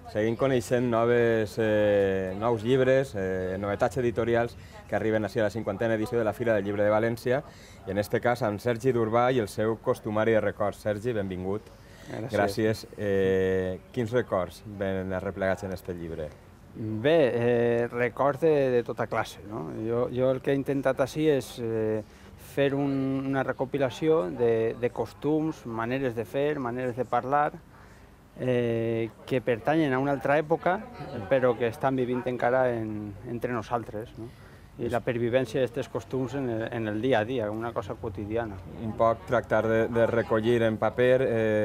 seguim coneixent nous llibres, novetats editorials que arriben així a la 50a edició de la Fira del Llibre de València, i en aquest cas amb Sergi Durbà i el seu costumari de records. Sergi, benvingut. Gràcies. Quins records ven arreplegats en aquest llibre? Bé, records de tota classe. Jo el que he intentat així és fer una recopilació de costums, maneres de fer, maneres de parlar, que pertanyen a una altra època, però que estan vivint encara entre nosaltres. I la pervivència d'aquests costums en el dia a dia, una cosa quotidiana. Un poc tractar de recollir en paper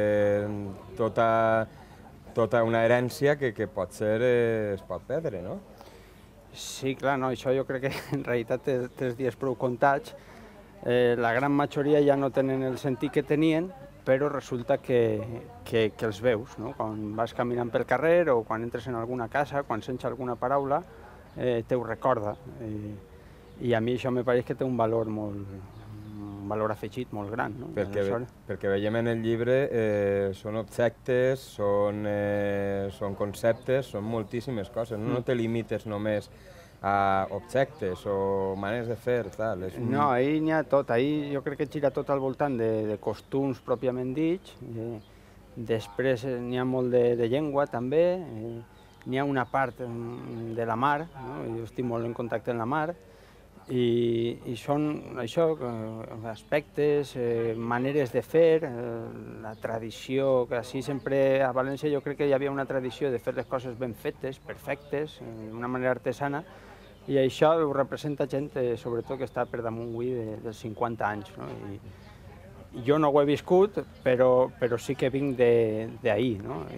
tota una herència que potser es pot perdre, no? Sí, clar, això jo crec que en realitat té els dies prou comptats. La gran majoria ja no tenen el sentit que tenien, però resulta que els veus, quan vas caminant pel carrer o quan entres en alguna casa, quan sents alguna paraula, te ho recorda. I a mi això me pareix que té un valor afegit molt gran. Perquè veiem en el llibre són objectes, són conceptes, són moltíssimes coses. No te limites només a objectes o maneres de fer, tal. No, ahir n'hi ha tot. Ahir jo crec que gira tot al voltant de costums pròpiament dits. Després n'hi ha molt de llengua, també. N'hi ha una part de la mar, jo estic molt en contacte amb la mar, i són això, aspectes, maneres de fer, la tradició, que així sempre a València jo crec que hi havia una tradició de fer les coses ben fetes, perfectes, d'una manera artesana, i això ho representa gent, sobretot, que està per damunt avui dels 50 anys. Jo no ho he viscut, però sí que vinc d'ahir.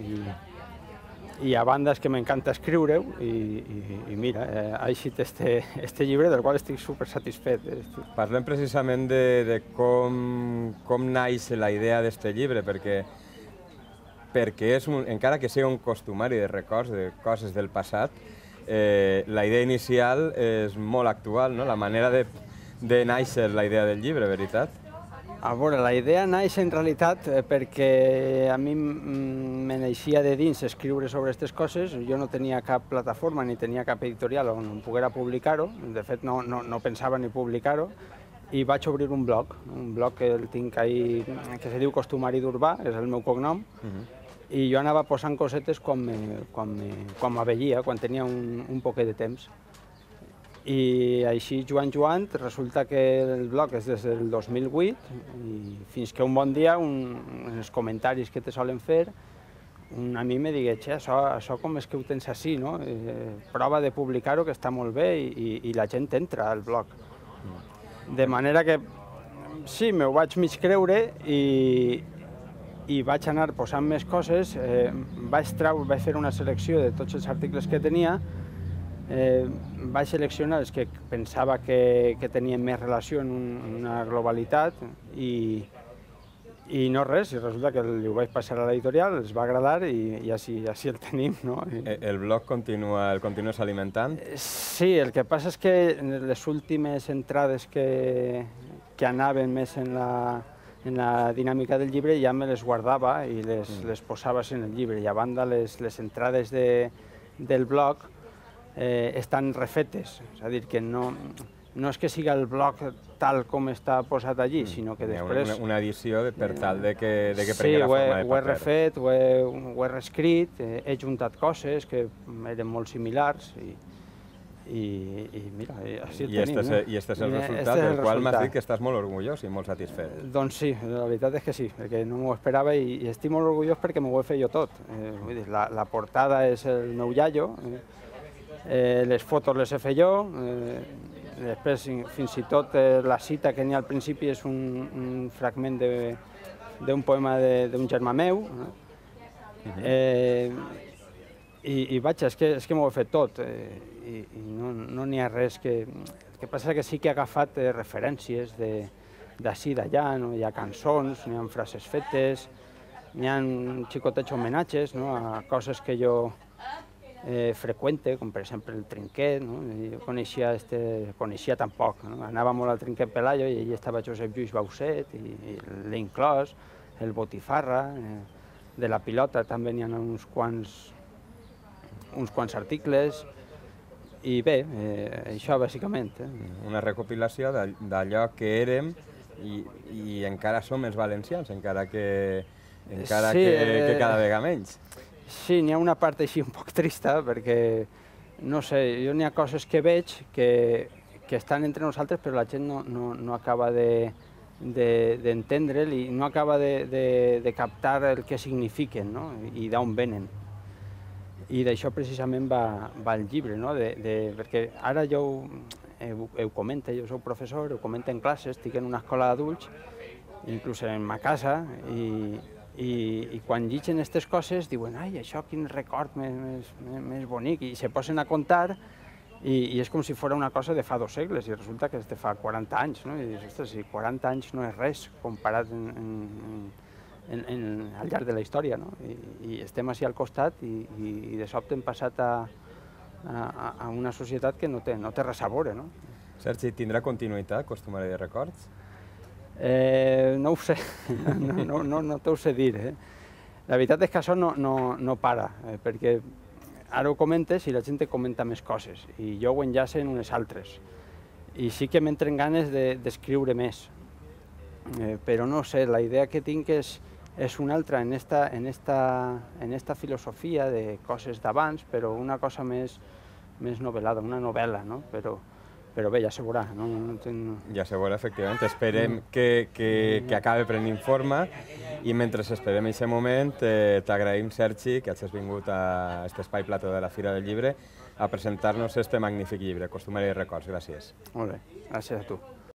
I a banda és que m'encanta escriure-ho, i mira, ha eixit este llibre del qual estic supersatisfet. Parlem precisament de com naix la idea d'este llibre, perquè encara que sigui un costumari de records, de coses del passat, la idea inicial és molt actual, la manera de néixer la idea del llibre, veritat? A veure, la idea naix en realitat perquè a mi me naixia de dins escriure sobre aquestes coses. Jo no tenia cap plataforma ni tenia cap editorial on poguera publicar-ho. De fet, no pensava ni publicar-ho. I vaig obrir un blog que el tinc ahí, que se diu Costumari d'Urbà, és el meu cognom. I jo anava posant cosetes quan m'aveia, quan tenia un poquet de temps. I així, jugant, resulta que el blog és des del 2008 i fins que un bon dia, en els comentaris que te solen fer, un amic me digué, això com és que ho tens així, no? Prova de publicar-ho, que està molt bé, i la gent entra al blog. De manera que, sí, m'ho vaig mig creure i vaig anar posant més coses, vaig fer una selecció de tots els articles que tenia, vaig seleccionar els que pensava que tenien més relació en una globalitat i no res, i resulta que ho vaig passar a l'editorial, els va agradar i així el tenim. El blog el continues alimentant? Sí, el que passa és que les últimes entrades que anaven més en la dinàmica del llibre ja me les guardava i les posava en el llibre, i a banda les entrades del blog estan refetes, és a dir, que no és que sigui el blog tal com està posat allí, sinó que després... Una edició per tal de que prengui la forma de paper. Sí, ho he refet, ho he reescrit, he juntat coses que eren molt similars i mira, així el tenim. I este és el resultat del qual m'has dit que estàs molt orgullós i molt satisfet. Doncs sí, la veritat és que sí, perquè no m'ho esperava i estic molt orgullós perquè m'ho he fet jo tot. La portada és el meu iaio, les fotos les he fet jo, després fins i tot la cita que n'hi ha al principi és un fragment d'un poema d'un germà meu, i vaja, és que m'ho he fet tot, i no n'hi ha res que... El que passa és que sí que he agafat referències d'ací, d'allà, hi ha cançons, n'hi ha frases fetes, n'hi ha xicotets homenatges a coses que jo freqüente, com per exemple el Trinquet. Jo coneixia tampoc. Anava molt al Trinquet Pelayo i allí estava Josep Lluís Bauset i l'Inclòs, el Botifarra, de la pilota també n'hi ha uns quants uns quants articles, i bé, això bàsicament. Una recopilació d'allò que érem i encara som els valencians, encara que cada vegada menys. Sí, n'hi ha una part així un poc trista, perquè, no sé, jo n'hi ha coses que veig que estan entre nosaltres, però la gent no acaba d'entendre'l i no acaba de captar el que signifiquen, no? I d'on venen. I d'això precisament va el llibre, no? Perquè ara jo ho comento, jo soc professor, ho comento en classes, estic en una escola d'adults, inclús en ma casa, i quan llitgen aquestes coses diuen ai, això quin record més bonic, i se posen a contar i és com si fos una cosa de fa 2 segles i resulta que és de fa 40 anys, no? I dius, ostres, si 40 anys no és res comparat al llarg de la història, no? I estem així al costat i de sobte hem passat a una societat que no té res a veure, no? Sergi, tindrà continuïtat Costumari de Records? No ho sé, no t'ho sé dir. La veritat és que això no para, perquè ara ho comentes i la gent comenta més coses i jo ho enllaço en unes altres. I sí que m'entren ganes d'escriure més, però no sé, la idea que tinc és una altra en esta filosofia de coses d'abans, però una cosa més novel·lada, una novel·la, no? Però bé, ja se veurà. Ja se veurà, efectivament. Esperem que acabi prenent forma i mentre esperem aquest moment t'agraïm, Sergi, que hagis vingut a aquest espai plató de la Fira del Llibre a presentar-nos este magnífic llibre, Costumari de Records. Gràcies. Molt bé, gràcies a tu.